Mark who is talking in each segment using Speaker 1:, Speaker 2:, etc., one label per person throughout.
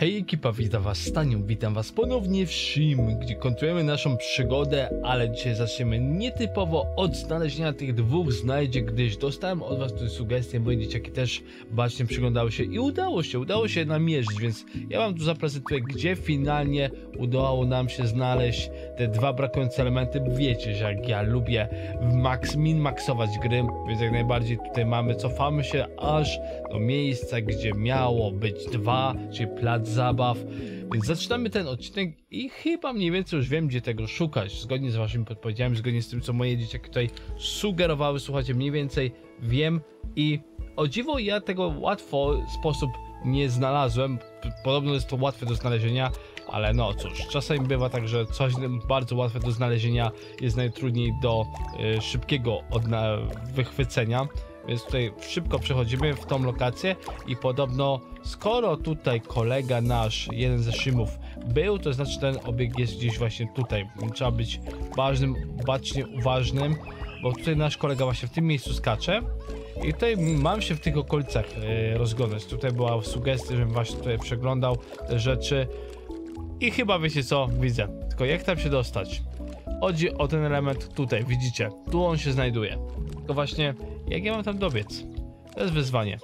Speaker 1: Hej ekipa, witam was Staniu, witam was ponownie w Shim, gdzie kontynuujemy naszą przygodę, ale dzisiaj zaczniemy nietypowo od znalezienia tych dwóch znajdziek, gdyż dostałem od was tu sugestie, moje dzieciaki też bacznie przyglądały się i udało się namierzyć, więc ja wam tu zaprezentuję, gdzie finalnie udało nam się znaleźć te dwa brakujące elementy. Wiecie, że jak ja lubię min-maxować gry, więc jak najbardziej tutaj cofamy się aż do miejsca, gdzie miało być dwa, czyli plac zabaw, więc zaczynamy ten odcinek i chyba mniej więcej już wiem, gdzie tego szukać, zgodnie z waszymi podpowiedziami, zgodnie z tym, co moje dzieciaki tutaj sugerowały. Słuchajcie, mniej więcej wiem i o dziwo ja tego łatwo sposób nie znalazłem. Podobno jest to łatwe do znalezienia, ale no cóż, czasami bywa tak, że coś bardzo łatwe do znalezienia jest najtrudniej do szybkiego wychwycenia. Więc tutaj szybko przechodzimy w tą lokację i podobno skoro tutaj kolega nasz, jeden ze Shimów był, to znaczy ten obiekt jest gdzieś właśnie tutaj. Trzeba być bacznie uważnym, bo tutaj nasz kolega właśnie w tym miejscu skacze i tutaj mam się w tych okolicach rozglądać. Tutaj była sugestia, żebym właśnie tutaj przeglądał te rzeczy i chyba wiecie co, widzę. Tylko jak tam się dostać? Chodzi o ten element tutaj, widzicie, tu on się znajduje. Tylko właśnie, jak ja mam tam dobiec? To jest wyzwanie.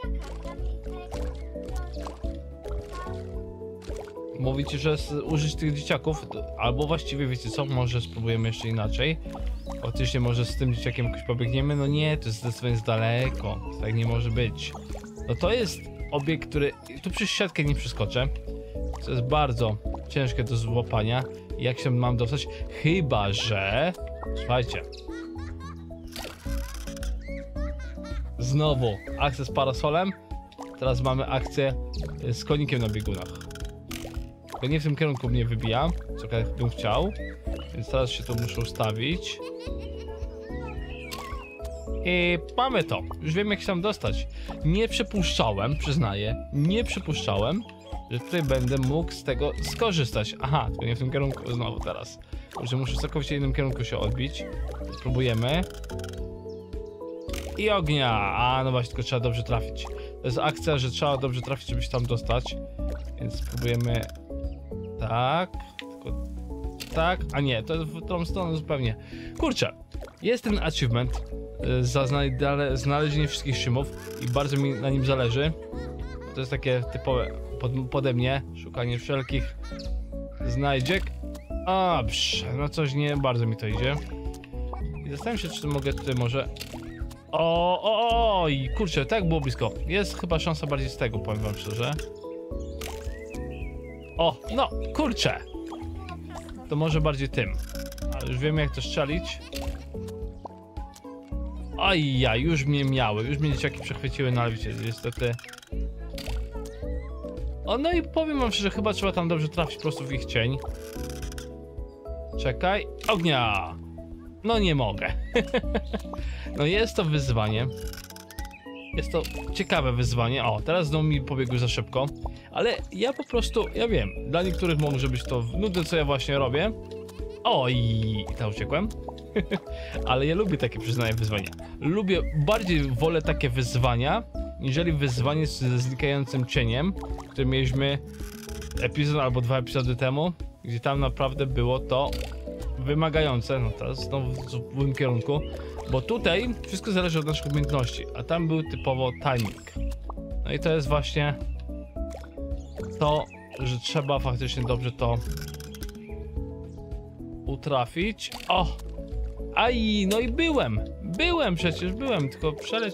Speaker 1: Mówicie, że użyć tych dzieciaków, albo właściwie wiecie co, może spróbujemy jeszcze inaczej. Oczywiście może z tym dzieciakiem jakoś pobiegniemy, no nie, to jest zdecydowanie daleko, tak nie może być. No to jest obiekt, który, tu przez siatkę nie przeskoczę, to jest bardzo ciężkie do złapania. Jak się mam dostać? Chyba że... Słuchajcie. Znowu akcja z parasolem. Teraz mamy akcję z konikiem na biegunach. To nie w tym kierunku mnie wybija, co bym chciał. Więc teraz się tu muszę ustawić. I mamy to. Już wiem, jak się tam dostać. Nie przypuszczałem, przyznaję, nie przypuszczałem, że tutaj będę mógł z tego skorzystać. Aha, tylko nie w tym kierunku znowu teraz. Że muszę w całkowicie innym kierunku się odbić. Spróbujemy. I ognia. A, no właśnie, tylko trzeba dobrze trafić. To jest akcja, że trzeba dobrze trafić, żeby się tam dostać. Więc spróbujemy... Tak. Tylko... Tak. A nie, to w tą stronę zupełnie. Kurczę. Jest ten achievement za znalezienie wszystkich Shimów i bardzo mi na nim zależy. To jest takie typowe pode mnie, szukanie wszelkich znajdziek. A, no coś nie bardzo mi to idzie. I zastanawiam się, czy mogę tutaj może... Oj, kurczę, tak było blisko. Jest chyba szansa bardziej z tego, powiem wam szczerze. O, no, kurczę. To może bardziej tym. Ale już wiem, jak to strzelić. Ajja, już mnie dzieciaki przechwyciły, no ale wiecie, niestety. O, no i powiem wam szczerze, chyba trzeba tam dobrze trafić po prostu w ich cień. Czekaj, ognia! No nie mogę. No jest to wyzwanie. Jest to ciekawe wyzwanie. O, teraz znowu mi pobiegły za szybko. Ale ja po prostu, ja wiem, dla niektórych może być to nudne, co ja właśnie robię. O, i tam uciekłem. Ale ja lubię takie, przyznaję, wyzwania. Bardziej wolę takie wyzwania, niżeli wyzwanie ze znikającym cieniem, które mieliśmy epizod albo 2 epizody temu, gdzie tam naprawdę było to wymagające. No teraz znowu w złym kierunku, bo tutaj wszystko zależy od naszych umiejętności, a tam był typowo timing. No i to jest właśnie to, że trzeba faktycznie dobrze to utrafić. O! Aj, no i byłem, tylko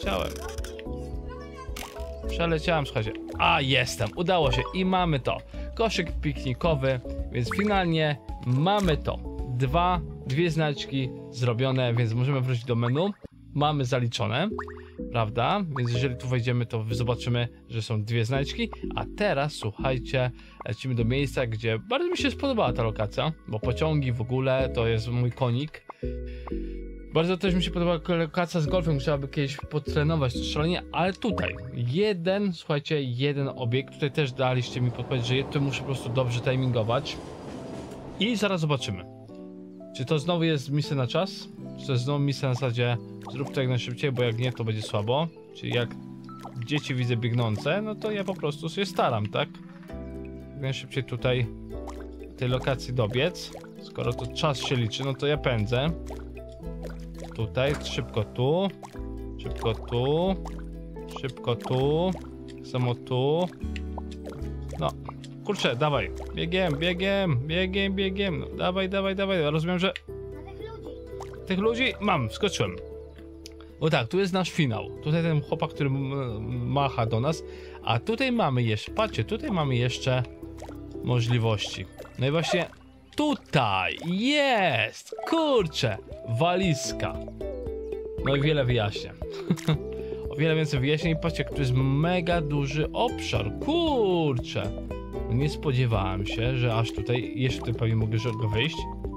Speaker 1: przeleciałem, słuchajcie. A, jestem, udało się i mamy to. Koszyk piknikowy, więc finalnie mamy to. Dwie znaczki zrobione, więc możemy wrócić do menu. Mamy zaliczone, prawda? Więc jeżeli tu wejdziemy, to zobaczymy, że są 2 znaczki. A teraz, słuchajcie, lecimy do miejsca, gdzie bardzo mi się spodobała ta lokacja, bo pociągi w ogóle to jest mój konik. Bardzo też mi się podoba lokacja z golfem, trzeba by kiedyś potrenować to strzelanie, ale tutaj słuchajcie, jeden obiekt, tutaj też daliście mi podpowiedź, że tu muszę po prostu dobrze timingować. I zaraz zobaczymy, czy to znowu jest misja na czas, czy to jest znowu misja na zasadzie zrób to jak najszybciej, bo jak nie, to będzie słabo. Czyli jak dzieci widzę biegnące, no to ja po prostu się staram, tak? najszybciej tutaj tej lokacji dobiec. Skoro to czas się liczy, no to ja pędzę. Tutaj, szybko tu. Szybko tu. Szybko tu. Samo tu. No. Kurczę, dawaj. Biegiem. No, dawaj. Rozumiem, że... Tych ludzi mam, wskoczyłem. O tak, tu jest nasz finał. Tutaj ten chłopak, który macha do nas. A tutaj mamy jeszcze, patrzcie, tutaj mamy jeszcze możliwości. No i właśnie tutaj jest, kurczę, walizka. No i wiele wyjaśnia. O wiele więcej wyjaśnień. Patrzcie, tu jest mega duży obszar, kurczę. Nie spodziewałem się, że aż tutaj, jeszcze tutaj pewnie mogę wyjść.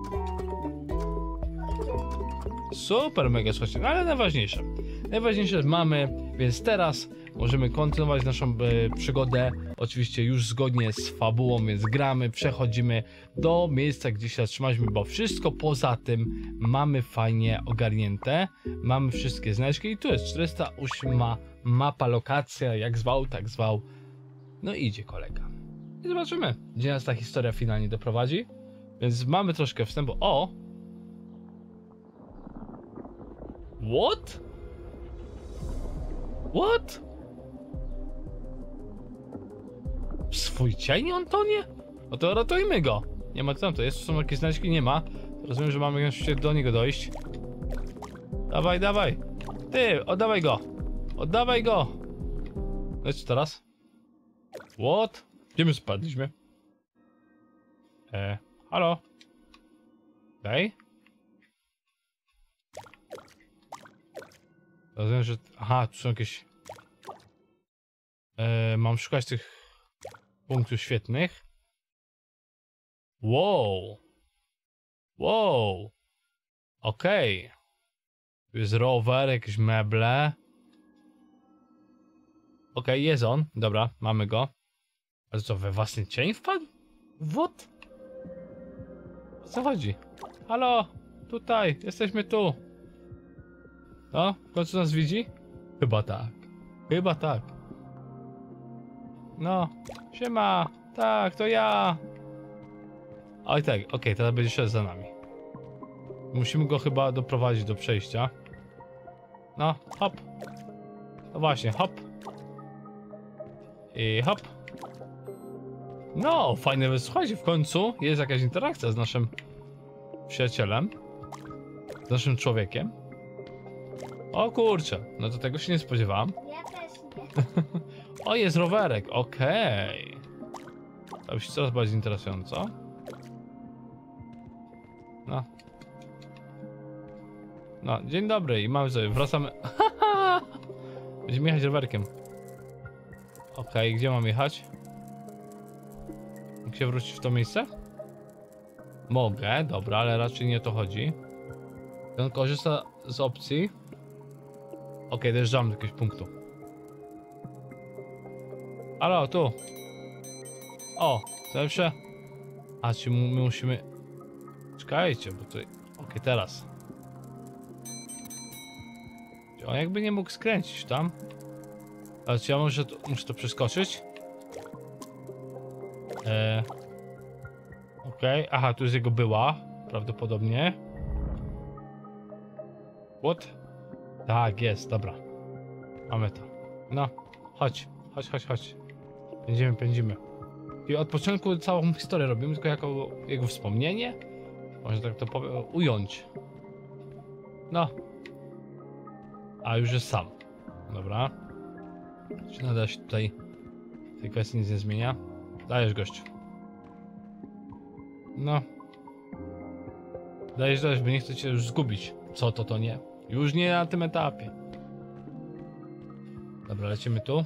Speaker 1: Super, mega, słuchajcie, no ale najważniejsze mamy, więc teraz możemy kontynuować naszą przygodę, oczywiście już zgodnie z fabułą, więc gramy, przechodzimy do miejsca, gdzie się zatrzymaliśmy, bo wszystko poza tym mamy fajnie ogarnięte, mamy wszystkie znaczki i tu jest 408 mapa, lokacja, jak zwał, tak zwał, no idzie kolega. I zobaczymy, gdzie nas ta historia finalnie doprowadzi, więc mamy troszkę wstępu, o! What? What? W swój cień on tonie? No to ratujmy go. Nie ma tam, to jest, są jakieś znaczki? Nie ma. Rozumiem, że mamy jeszcze do niego dojść. Dawaj. Ty, oddawaj go. No i co teraz? What? Gdzie my spadliśmy? Halo? Daj? Rozumiem, że... Aha, tu są jakieś... mam szukać tych punktów świetnych. Wow. Okej. Tu jest rower, jakieś meble. Okej, jest on. Dobra, mamy go. Ale co, we własny cień wpadł? What? O co chodzi? Halo, tutaj, jesteśmy tu. No, w końcu nas widzi? Chyba tak. No, siema, tak, to ja. Oj tak, okej, teraz będzie szedł za nami. Musimy go chyba doprowadzić do przejścia. No, hop. No właśnie, hop. I hop. No, fajne, słuchajcie, w końcu jest jakaś interakcja z naszym przyjacielem. Z naszym człowiekiem. O kurczę, no to tego się nie spodziewałem.
Speaker 2: Ja też nie.
Speaker 1: O, jest rowerek, okej. To już coraz bardziej interesująco. No, dzień dobry i mamy sobie, wracamy. Będziemy jechać rowerkiem. Okej, gdzie mam jechać? Mogę się wrócić w to miejsce? Mogę, dobra, ale raczej nie o to chodzi. On korzysta z opcji. Okej, dojeżdżamy do jakiegoś punktu. Halo, tu. O, zawsze. A, czy my musimy... Czekajcie, bo tutaj... Okej, teraz. On jakby nie mógł skręcić tam. Ale czy ja muszę to przeskoczyć? Okej, aha, tu jest jego była. Prawdopodobnie. What? Tak, jest, dobra. Mamy to. No, chodź. Pędzimy. I od początku całą historię robimy, tylko jako jego wspomnienie. Można tak to ująć. No. A już jest sam. Dobra. Czy nadal się tutaj w tej kwestii nic nie zmienia? Dajesz, gościu. No. Dajesz, bo nie chcę cię już zgubić. Co to nie? Już nie na tym etapie. Dobra, lecimy tu.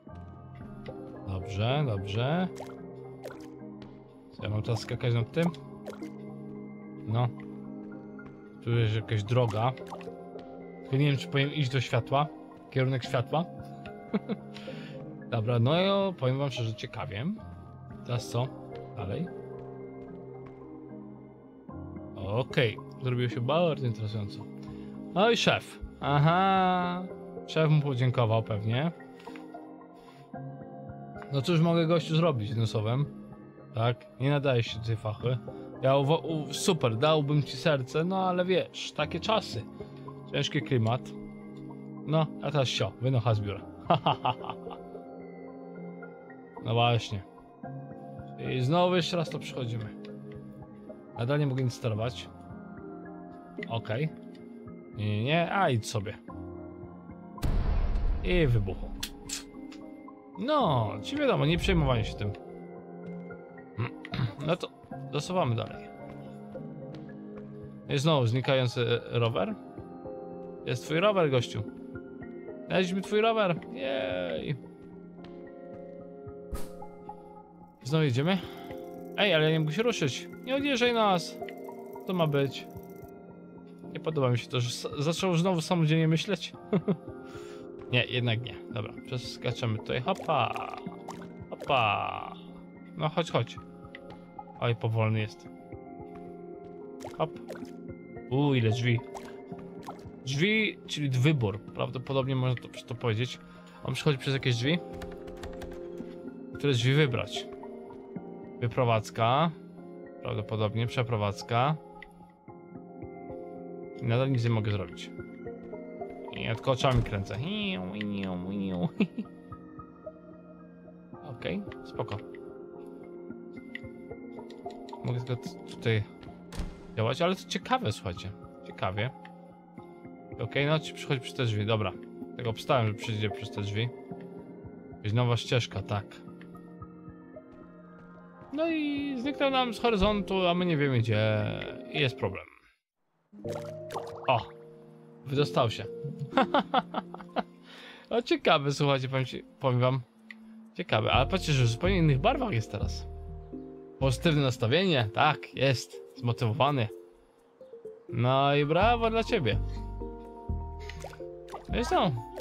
Speaker 1: Dobrze. Co ja mam teraz skakać nad tym? No. Tu jest jakaś droga. Tylko nie wiem, czy powinien iść do światła. Kierunek światła. Dobra, no ja powiem wam szczerze, ciekawie. Teraz co? Dalej. Okej, zrobiło się bardzo interesująco. No i szef. Aha. Szef mu podziękował pewnie. No cóż mogę gościu zrobić jednym słowem. Tak? Nie nadaje się do tej fachy. Ja super, dałbym ci serce, no ale wiesz, takie czasy. Ciężki klimat. No, a teraz wynocha z biura. No właśnie. I znowu jeszcze raz to przechodzimy. Nadal nie mogę nic sterować. Okej. Nie, a idź sobie. I wybuchu. No, ci wiadomo, nie przejmowanie się tym. No to dosuwamy dalej. Jest znowu znikający rower. Jest twój rower, gościu. Znajdź mi twój rower. Jej. Znowu jedziemy. Ej, ale ja nie mogę się ruszyć. Nie odjeżdżaj nas. To ma być. Nie podoba mi się to, że zaczął znowu samodzielnie myśleć. Nie, jednak nie. Dobra, przeskaczemy tutaj. Hopa. Hopa. No chodź, chodź. Oj, powolny jest. Hop. Ile drzwi. Drzwi, czyli wybór. Prawdopodobnie można to powiedzieć. On przechodzi przez jakieś drzwi. Które drzwi wybrać? Wyprowadzka. Prawdopodobnie przeprowadzka. I nadal nic nie mogę zrobić. Ja tylko oczami kręcę. Okej, spoko. Mogę tylko tutaj działać, ale to ciekawe, słuchajcie. Ciekawie. Okej, no ci przychodzi przez te drzwi, dobra. Tego obstałem, że przyjdzie przez te drzwi. Jest nowa ścieżka, tak. No i zniknął nam z horyzontu, a my nie wiemy gdzie. I jest problem. O! Wydostał się. No ciekawe, słuchajcie, powiem wam. Ciekawe, ale patrzcie, że w zupełnie innych barwach jest teraz. Pozytywne nastawienie, tak, jest. Zmotywowany. No i brawo dla ciebie. No i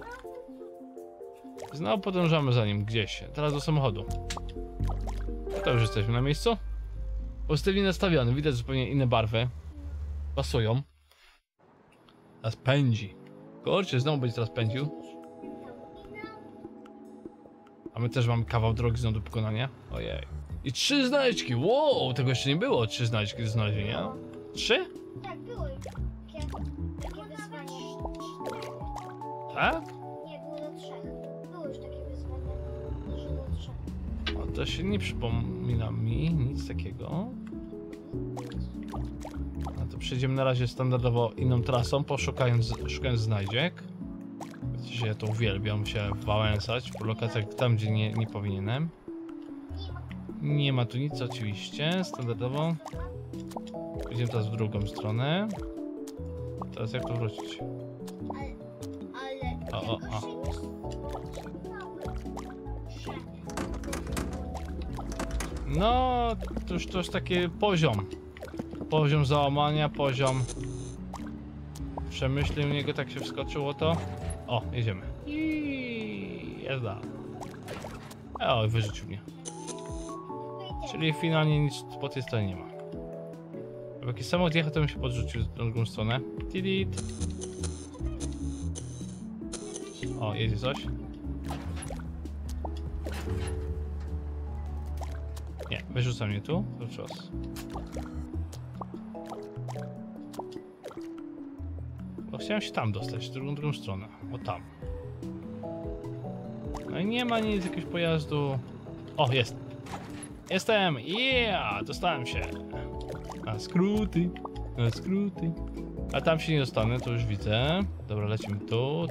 Speaker 1: znowu podążamy za nim gdzieś. Teraz do samochodu. To już jesteśmy na miejscu. Pozytywnie nastawiony, widać zupełnie inne barwy. Pasują. Teraz pędzi. Kurczę, znowu będzie teraz pędził. A my też mamy kawał drogi znowu do pokonania. Ojej. I 3 znajdźki. Wow, tego jeszcze nie było. 3 znajdźki do znalezienia. 3?
Speaker 2: Tak, były takie wyzwanie.
Speaker 1: Tak?
Speaker 2: Nie, było do 3. Było już takie wyzwanie, że do 3.
Speaker 1: O, to się nie przypomina mi nic takiego. No to przejdziemy na razie standardowo inną trasą, szukając znajdziek. Wiecie, że ja to uwielbiam się wałęsać po lokacjach tam, gdzie nie powinienem. Nie ma tu nic oczywiście, standardowo. Idziemy teraz w drugą stronę. Teraz jak tu wrócić?
Speaker 2: Ale
Speaker 1: O. No, to już taki poziom. Poziom załamania, poziom przemyśleń u niego, tak się wskoczyło to. O, jedziemy. I jazda. O, wyrzucił mnie. Czyli finalnie nic po tej stronie nie ma. Jak jakiś samochód jechał, to bym się podrzucił w drugą stronę. Tidit. O, jedzie coś. Nie, wyrzuca mnie tu. To czas. Bo chciałem się tam dostać, w drugą stronę. O tam. No i nie ma nic, jakiegoś pojazdu. O, jest. Jestem! Yeah! Dostałem się. Na skróty. Na skróty. A tam się nie dostanę, to już widzę. Dobra, lecimy tu.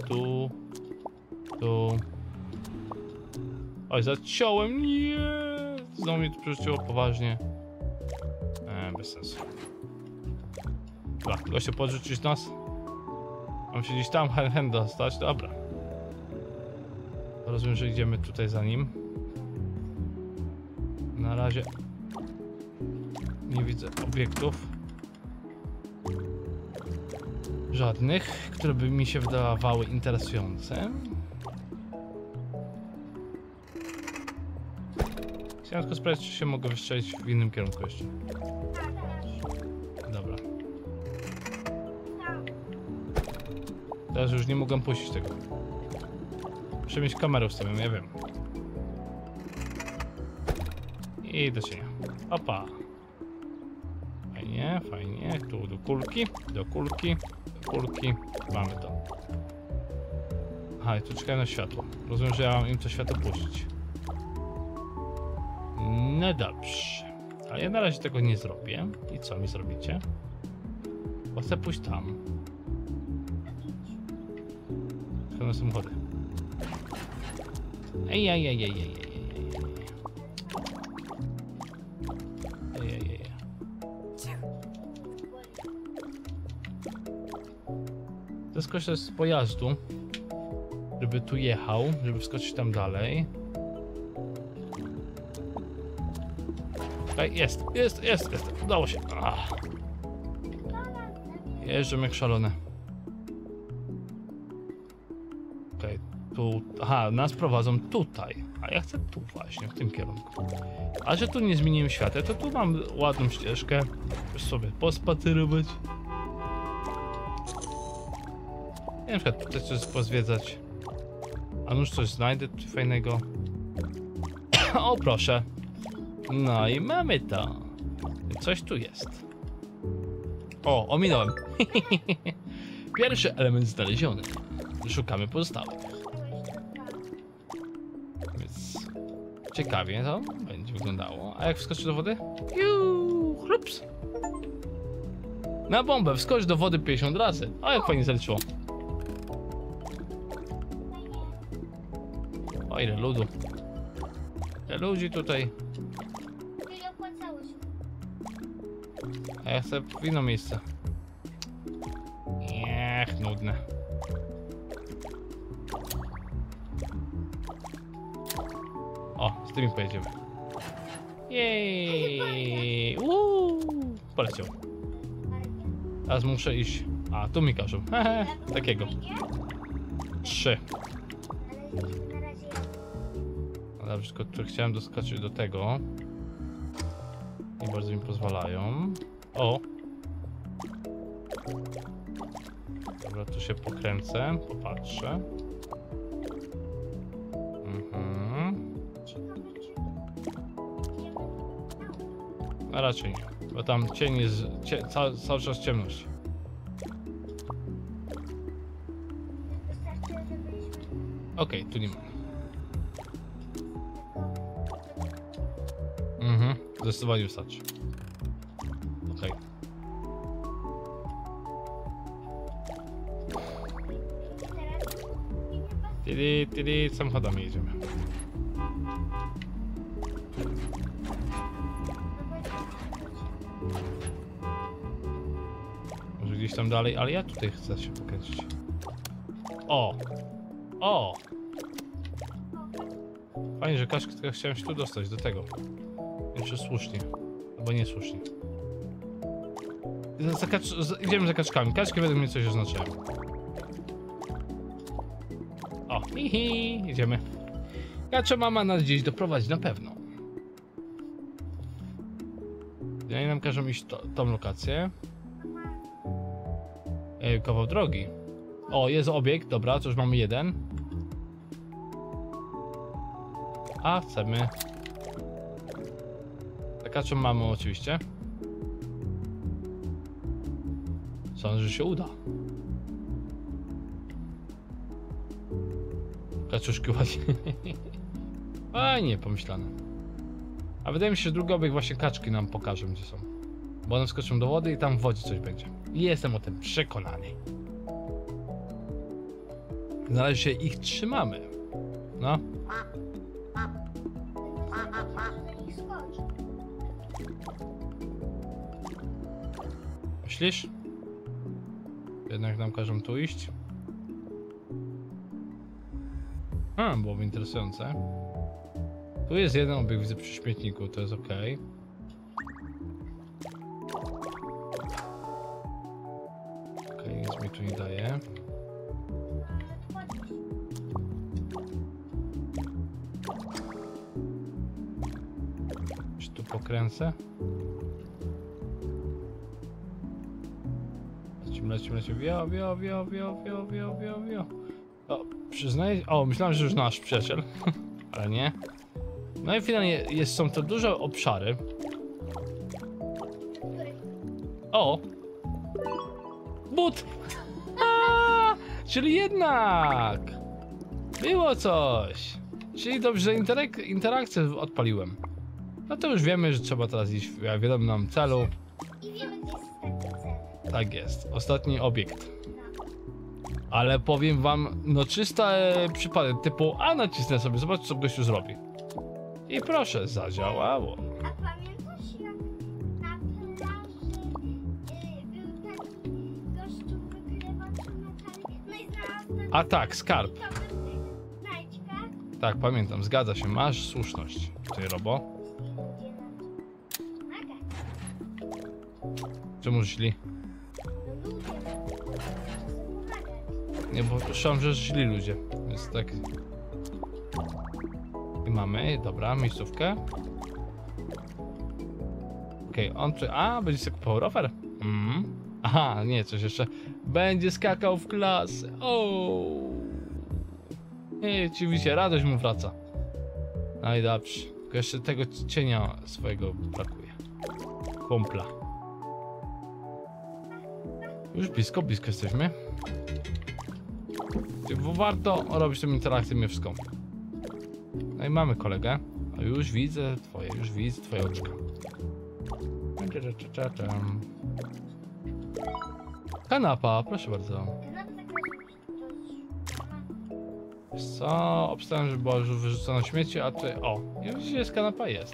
Speaker 1: Oj, zaciąłem. Nie! Znowu mnie to przerzuciło poważnie. Bez sensu. Dobra, gościu, podrzucić nas. Mam się gdzieś tam hen dostać. Dobra. Rozumiem, że idziemy tutaj za nim. Na razie nie widzę obiektów żadnych, które by mi się wydawały interesujące. Chciałem tylko sprawdzić, czy się mogę wystrzelić w innym kierunku jeszcze. Dobra. Teraz już nie mogłem puścić tego. Muszę mieć kamerę ustawioną, ja wiem. I do cienia. Opa. Fajnie, fajnie. Tu do kulki, do kulki, do kulki. Mamy to. Aha, i tu czekają na światło. Rozumiem, że ja mam im to światło puścić. No dobrze. Ale ja na razie tego nie zrobię. I co mi zrobicie? Bo chcę pójść tam. Szkoda samochody. Ej. Zeskoczę z pojazdu, żeby tu jechał, żeby wskoczyć tam dalej. Okej, jest. Udało się. Jeżdżę jak szalone. Okej, tu... Aha, nas prowadzą tutaj. A ja chcę tu właśnie, w tym kierunku. A że tu nie zmieniłem światła, to tu mam ładną ścieżkę. Już sobie pospacerować. Ja na przykład tutaj coś pozwiedzać. A nuż coś znajdę tu fajnego. O, proszę. No i mamy to. Coś tu jest. O, ominąłem. Pierwszy element znaleziony. Szukamy pozostałych. Więc ciekawie to będzie wyglądało. A jak wskoczyć do wody? Juuu, chlups. Na bombę, wskocz do wody 50 razy. A jak fajnie zaleciło. O, ile ludu. Ile ludzi tutaj.
Speaker 2: Nie opłacało się.
Speaker 1: A ja chcę w inne miejsce. Niech, nudne. O, z tymi pojedziemy. Jej! Poleciał. Teraz muszę iść. A, tu mi każą. Takiego. 3.
Speaker 2: Na razie
Speaker 1: No dobrze, tylko tu chciałem doskoczyć do tego. Nie bardzo mi pozwalają. O! Dobra, tu się pokręcę, popatrzę.
Speaker 2: ciekawe, czy
Speaker 1: A raczej nie, bo tam cień jest, cały czas ciemność.
Speaker 2: wystarczy, że byliśmy
Speaker 1: Okej, tu nie ma. Zdecydowanie wystarczy. Okej.
Speaker 2: teraz
Speaker 1: Tydy, samochodami jedziemy. Może gdzieś tam dalej, ale ja tutaj chcę się pokręcić. O! O! Fajnie, że kaczkę, tylko chciałem się tu dostać, do tego. Nie wiem, czy słusznie, albo niesłusznie. Idziemy za kaczkami. Kaczki według mnie coś oznaczają. O, idziemy. Kacza mama nas gdzieś doprowadzi, na pewno. Ja nam każą iść tą lokację. Kawał drogi. O, jest obiekt, dobra, to już mamy jeden. A chcemy. Kaczą mamy oczywiście. Sądzę, że się uda. Kaczuszki ładnie. Fajnie pomyślane. A wydaje mi się, że drugi obieg właśnie kaczki nam pokażą, gdzie są. Bo one wskoczą do wody i tam w wodzie coś będzie. I jestem o tym przekonany. Na razie się ich trzymamy. No. Myślisz? Jednak nam każą tu iść. Byłoby interesujące. Tu jest jeden obiekt, widzę przy śmietniku, to jest ok. Okej, nic mi tu nie daje. Czy tu pokręcę? Lecimy. Wio. O, przyznaję... O, myślałem, że już nasz przyjaciel. Ale nie. No i finalnie są to duże obszary.
Speaker 2: Który?
Speaker 1: O! But! A, czyli jednak! Było coś! Czyli dobrze, interakcję odpaliłem. No to już wiemy, że trzeba teraz iść w wiadomym celu.
Speaker 2: I wiemy, gdzie jest ostatni cel.
Speaker 1: Tak jest, ostatni obiekt.
Speaker 2: No.
Speaker 1: Ale powiem wam, no czysta przypadek, typu a nacisnę sobie, zobacz co gościu zrobi. I proszę, zadziałało.
Speaker 2: A pamiętasz, jak na plaży był taki gościu wykrywacz metali? No i znalazł
Speaker 1: A tak, skarb.
Speaker 2: I to był znajdźka.
Speaker 1: Tak, pamiętam, zgadza się, masz słuszność. Ty, Robo?
Speaker 2: Ludzie nam pomagać.
Speaker 1: Czemu źli?
Speaker 2: No ludzie nam pomagać.
Speaker 1: Nie, bo słyszałem, że źli ludzie, więc tak. I mamy, dobra, miejscówkę. Okej, on tu. A, będzie sobie kupował rower? Aha, nie, coś jeszcze. Będzie skakał w klasę. O. Nie, oczywiście, radość mu wraca. No i dobrze. Tylko jeszcze tego cienia swojego brakuje. Kumpla. Już blisko jesteśmy. Bo warto robić tę interakcję miewską. No i mamy kolegę. O, już widzę twoje oczka. Kanapa, proszę bardzo.
Speaker 2: Kanapa tak
Speaker 1: Wiesz co? Obstałem, że była już wyrzucona śmieci, a ty... O, i widzicie, jest kanapa, jest.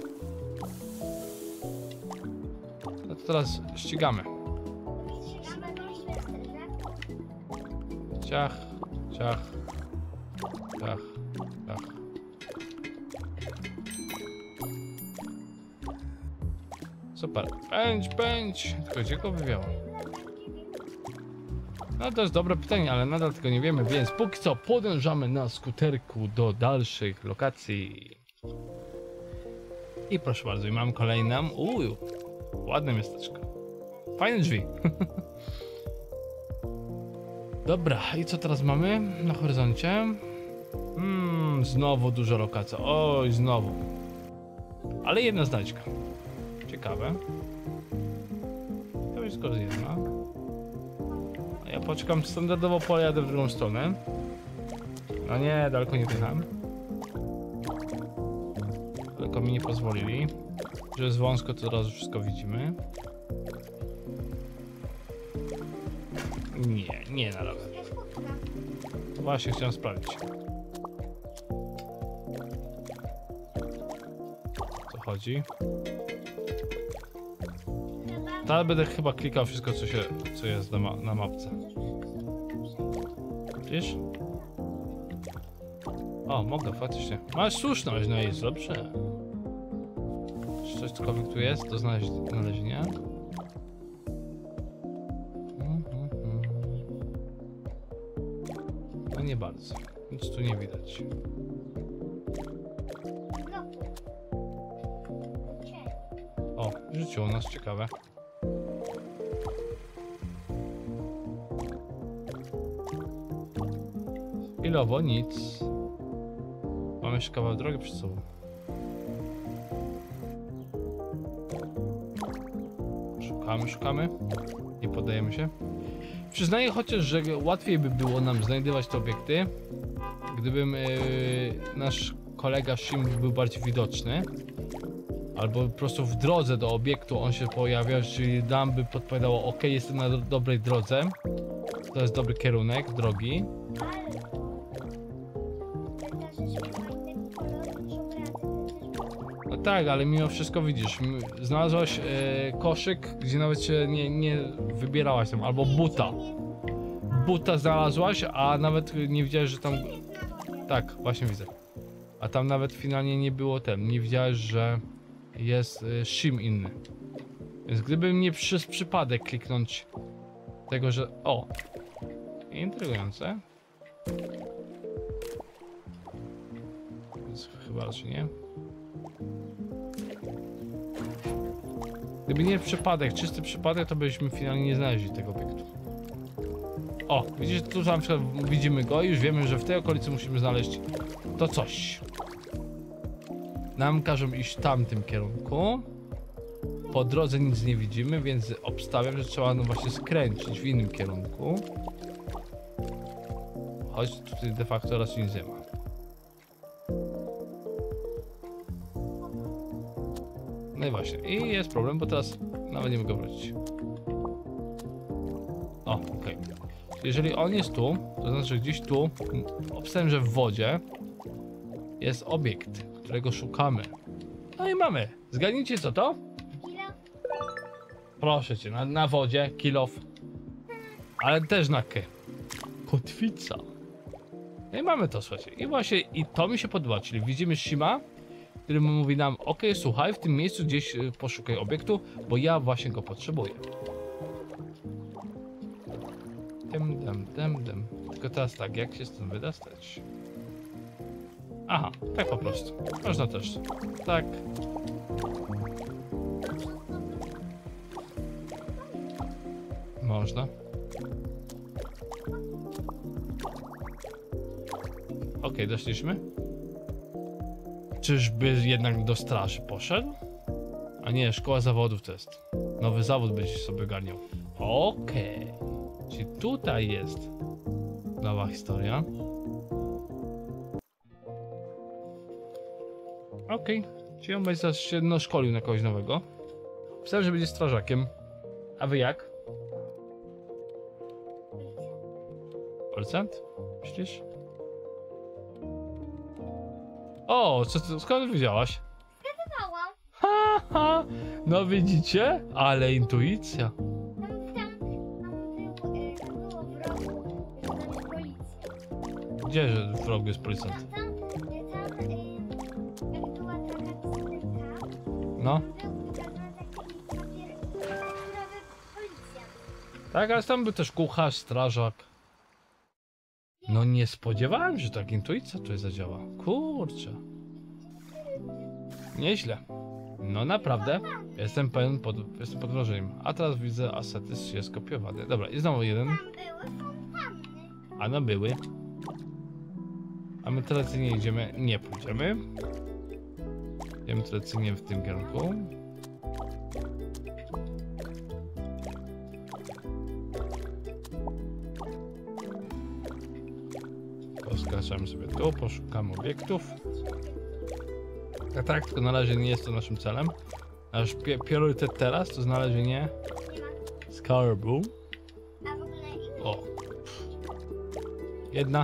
Speaker 1: No to teraz ścigamy.
Speaker 2: ścigamy tą Sylwestrę.
Speaker 1: Ciach, ciach, ciach, ciach. Super. Pędź. Tylko gdzie go wywiało? No to jest dobre pytanie, ale nadal tego nie wiemy, więc póki co podążamy na skuterku do dalszych lokacji. I proszę bardzo, i mam kolejną. Ładne miasteczko. Fajne drzwi. Dobra, i co teraz mamy na horyzoncie? Znowu dużo lokacji. Oj, znowu. Ale jedna znajdźka. Ciekawe. To jest tylko jedna. A ja poczekam standardowo, pojadę w drugą stronę. No nie, daleko nie jechałem. Daleko mi nie pozwolili. Że jest wąsko, to teraz wszystko widzimy. Nie na razie.
Speaker 2: Jest kubka.
Speaker 1: Właśnie chciałem sprawdzić. Co chodzi? Ale będę chyba klikał wszystko, co jest na mapce. Widzisz? O, mogę, faktycznie. Masz słuszność, no jest dobrze. Czy coś cokolwiek tu jest do znalezienia? No nie bardzo. Nic tu nie widać. O, rzuciło nas, ciekawe. Chwilowo nic. Mamy jeszcze kawał drogi przed sobą. Szukamy. Nie poddajemy się. Przyznaję chociaż, że łatwiej by było nam znajdywać te obiekty, gdybym nasz kolega Shim był bardziej widoczny. Albo po prostu w drodze do obiektu on się pojawiał, czyli nam by podpowiadało, ok, jestem na dobrej drodze. To jest dobry kierunek drogi. No tak, ale mimo wszystko widzisz, znalazłaś koszyk, gdzie nawet się nie wybierałaś tam, albo buta. Buta znalazłaś, a nawet nie widziałeś, że tam... Tak, właśnie widzę. A tam nawet finalnie nie było nie widziałeś, że jest Shim inny. Więc gdybym nie przez przypadek kliknąć tego, że... O! Intrygujące. Więc chyba raczej nie. Gdyby nie przypadek, czysty przypadek, to byśmy finalnie nie znaleźli tego obiektu. O, widzisz, tu na przykład widzimy go i już wiemy, że w tej okolicy musimy znaleźć to coś. Nam każą iść w tamtym kierunku. Po drodze nic nie widzimy, więc obstawiam, że trzeba no właśnie skręcić w innym kierunku. Choć tutaj de facto raczej nic nie ma. No i właśnie, i jest problem, bo teraz nawet nie mogę wrócić. O, okej. Jeżeli on jest tu, to znaczy, że gdzieś tu, obstawiam, że w wodzie jest obiekt, którego szukamy. No i mamy. Zgadnijcie co to?
Speaker 2: Kilo?
Speaker 1: Proszę cię, na wodzie, kilof. Ale też na k. Kotwica. No i mamy to, słuchajcie. I właśnie, i to mi się podoba, czyli widzimy Shima, który mówi nam, ok, słuchaj, w tym miejscu gdzieś poszukaj obiektu, bo ja właśnie go potrzebuję. Dem. Tylko teraz tak, jak się stąd wydostać? Aha, tak po prostu. Można też. Tak. Można. Okej, doszliśmy. Czyżby jednak do straży poszedł? A nie, szkoła zawodów to jest. Nowy zawód będzie sobie ganiał. Okej. Czyli tutaj jest nowa historia. Okej. Czyli on będzie się szkolił na kogoś nowego. Myślałem, że będzie strażakiem. A wy jak? Policjant? Myślisz? O, skąd wiedziałaś?
Speaker 2: Zgadywałam.
Speaker 1: Ha! No widzicie? Ale intuicja.
Speaker 2: Tam było w rogu, tam jest policja.
Speaker 1: Gdzie w rogu jest policjant?
Speaker 2: Tam jak była taka dyskoteka,
Speaker 1: No.
Speaker 2: był pokazany taki papier, papierowy policjant.
Speaker 1: Tak, ale tam był też kucharz, strażak. No nie spodziewałem się, że tak intuicja tutaj zadziała. Kurczę. Nieźle. No naprawdę. Jestem pod wrażeniem. A teraz widzę, asety jest kopiowany. Dobra, i znowu jeden.
Speaker 2: Tam były fontanny.
Speaker 1: A no były. A my tradycyjnie idziemy. Nie pójdziemy. Idziemy tradycyjnie w tym kierunku. Poskraczamy sobie tu, poszukamy obiektów. Tak, tylko na razie nie jest to naszym celem. Nasz priorytet teraz to znalezienie
Speaker 2: Nie ma.
Speaker 1: skarbu.
Speaker 2: A w ogóle inny.
Speaker 1: O. Jedna.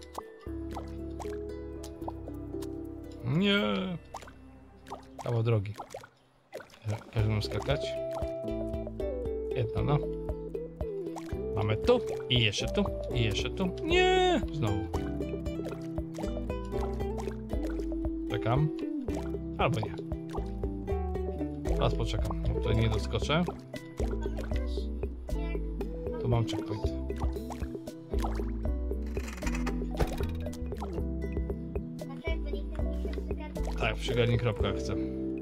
Speaker 1: Nie. Kawał drogi. Każe nam skakać. Jedna, no. Mamy tu i jeszcze tu i jeszcze tu. Nie! Znowu. Czekam. Albo nie. Teraz poczekam, bo tutaj nie doskoczę.
Speaker 2: Pamiętasz, jak
Speaker 1: Tu mam checkpoint.
Speaker 2: na pewno nikt tam nie chce przygadać.
Speaker 1: Tak, przygadnij kropka chcę.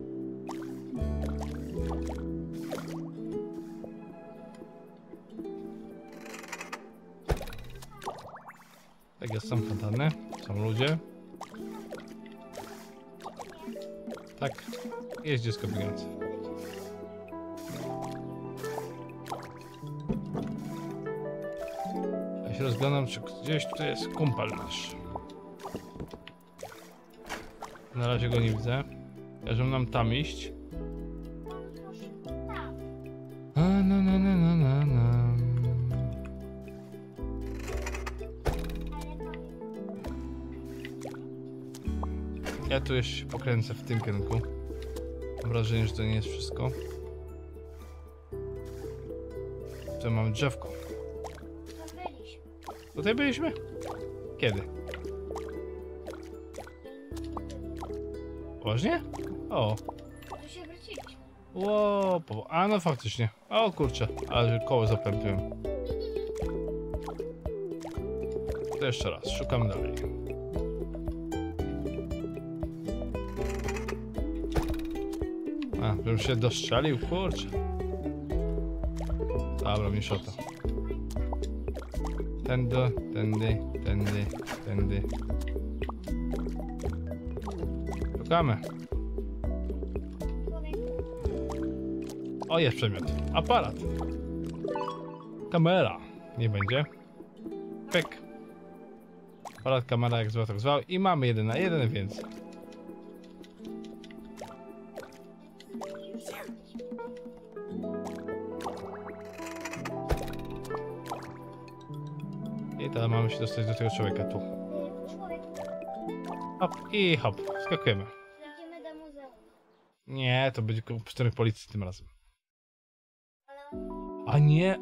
Speaker 1: Tak jest, są fontanny, są ludzie. Tak, jest dziecko biegające. Ja się rozglądam, czy gdzieś tutaj jest kumpel nasz. Na razie go nie widzę. Każą nam tam iść.
Speaker 2: Tam.
Speaker 1: Na.
Speaker 2: Ale to
Speaker 1: Ja tu jeszcze się pokręcę w tym kierunku. Mam wrażenie, że to nie jest wszystko. Tu mamy drzewko.
Speaker 2: byliśmy.
Speaker 1: Tutaj byliśmy? Kiedy? Poważnie? O.
Speaker 2: Tu się wróciliśmy.
Speaker 1: Ło, a no faktycznie. O kurczę, ale koło zapętliłem. To jeszcze raz, szukam dalej. A, bym się dostrzelił, kurczę. Dobra, mi szota. Tędy. Szukamy. O, jest przedmiot. Aparat. Kamera. Nie będzie. Pyk. Aparat, kamera, jak zwał, tak zwał. I mamy 1 na 1, więc... I teraz mamy się dostać do tego człowieka tu.
Speaker 2: Człowiek,
Speaker 1: Hop i hop. Skakujemy.
Speaker 2: idziemy do muzeum.
Speaker 1: Nie, to będzie posterunek policji tym razem.
Speaker 2: Ale
Speaker 1: A nie...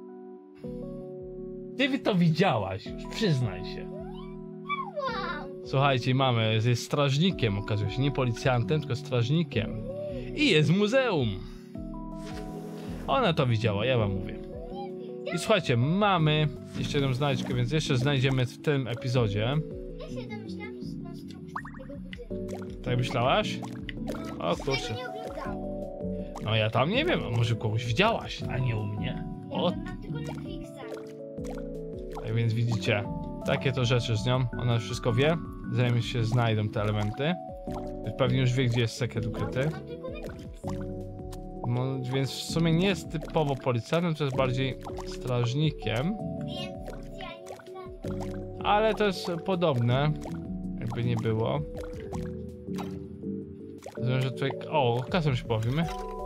Speaker 1: Ty to widziałaś już, przyznaj się.
Speaker 2: wow!
Speaker 1: Słuchajcie, mamy, jest strażnikiem, okazuje się, nie policjantem, tylko strażnikiem. I jest muzeum. Ona to widziała, ja wam mówię. I słuchajcie, mamy jeszcze jedną znajdźkę, więc jeszcze znajdziemy w tym epizodzie.
Speaker 2: Ja się domyślałam, że z konstrukcji tego budynku.
Speaker 1: Tak myślałaś? O
Speaker 2: Tego
Speaker 1: kurczę.
Speaker 2: nie oglądałam.
Speaker 1: No ja tam nie wiem, a może kogoś widziałaś, a nie u mnie.
Speaker 2: Ja
Speaker 1: O,
Speaker 2: mam tylko Netflixa.
Speaker 1: tak więc widzicie, takie to rzeczy z nią, ona wszystko wie, zanim się znajdą te elementy. Pewnie już wie, gdzie jest sekret ukryty.
Speaker 2: Mam tylko Netflixa.
Speaker 1: No, więc w sumie nie jest typowo policjantem, to jest bardziej strażnikiem,
Speaker 2: Więc specjalnie
Speaker 1: ale to jest podobne, jakby nie było. Rozumiem, że tutaj... O, kasem się bawimy.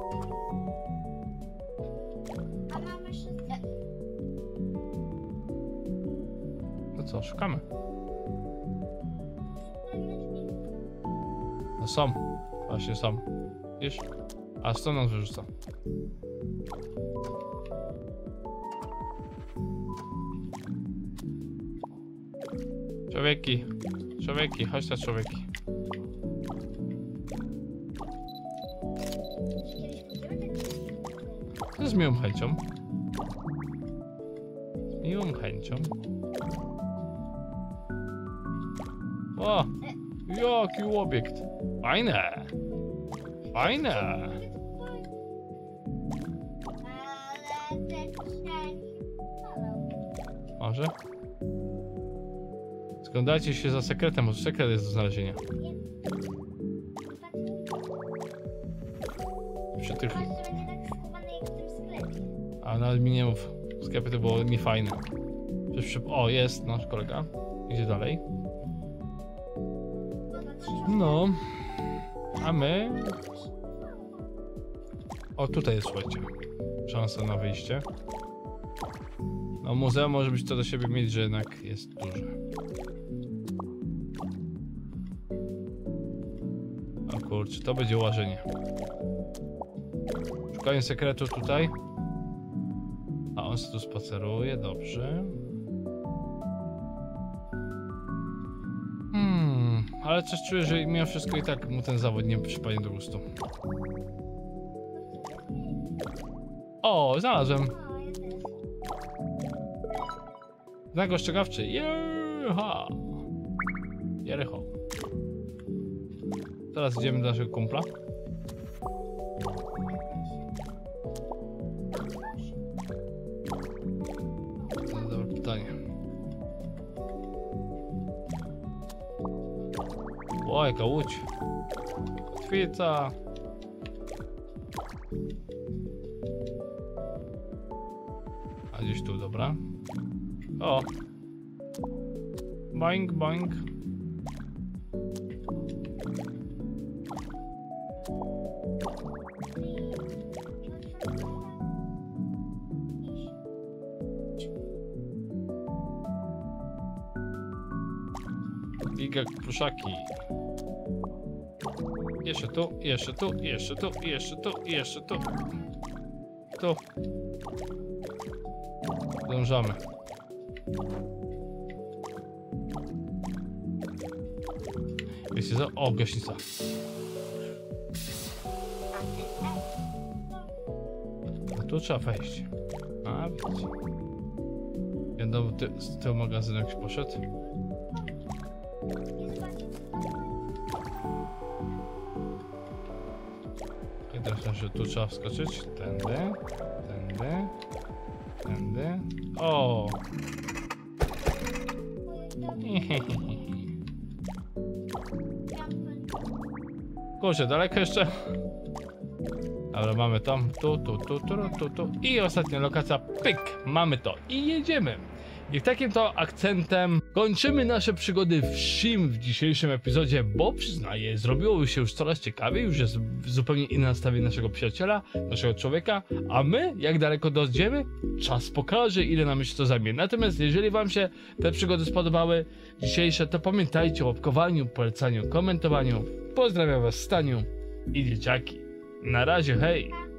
Speaker 2: a mamy jeszcze...
Speaker 1: No co, szukamy. No są, właśnie są. Wiesz? A stąd nas wyrzuca. Człowieki, człowieki, chodź na człowieki. To z miłą chęcią. Miłą chęcią. O! Jaki obiekt! Fajne! Fajne!
Speaker 2: Ale te księgi...
Speaker 1: Może? Zglądajcie się za sekretem, może sekret jest do znalezienia. Przy tych...
Speaker 2: Chyba, że będzie tak schowane jak w tym sklepie.
Speaker 1: A nawet mi nie mów. Sklepy to było niefajne. O, jest nasz kolega. Idzie dalej. No. A my... O, tutaj jest, słuchajcie. Szansa na wyjście. No, muzeum może być to do siebie mieć, że jednak jest duże. O kurczę, to będzie łażenie. Szukanie sekretu tutaj. A on się tu spaceruje, dobrze. Ale coś czuję, że mimo wszystko i tak mu ten zawód nie przypadnie do gustu. O, znalazłem.
Speaker 2: O, ja też.
Speaker 1: Znak ostrzegawczy. Jeha. Jericho. Teraz idziemy do naszego kumpla. To dobre pytanie. O, jaka łódź. Kotwica. A gdzieś tu, dobra. O. Boing, boing. Giga pluszaki. Jeszcze tu, jeszcze tu, jeszcze tu, jeszcze tu, jeszcze tu. Tu. Zdążamy. Wiecie co? O, gaśnica. A tu trzeba wejść. A, widzicie. Wiadomo, z tego magazynu jak się poszedł. I teraz że tu trzeba wskoczyć. Tędy, tędy, tędy. O! Kurczę, daleko jeszcze? Dobra, mamy tam, tu. I ostatnia lokacja, pyk, mamy to. I jedziemy. I takim to akcentem kończymy nasze przygody w Shim w dzisiejszym epizodzie, bo przyznaję, zrobiło się już coraz ciekawiej, już jest zupełnie inne nastawienie naszego przyjaciela, naszego człowieka, a my, jak daleko dojdziemy, czas pokaże, ile nam jeszcze to zajmie. Natomiast jeżeli wam się te przygody spodobały dzisiejsze, to pamiętajcie o łapkowaniu, polecaniu, komentowaniu. Pozdrawiam was, Staniu i dzieciaki. Na razie, hej!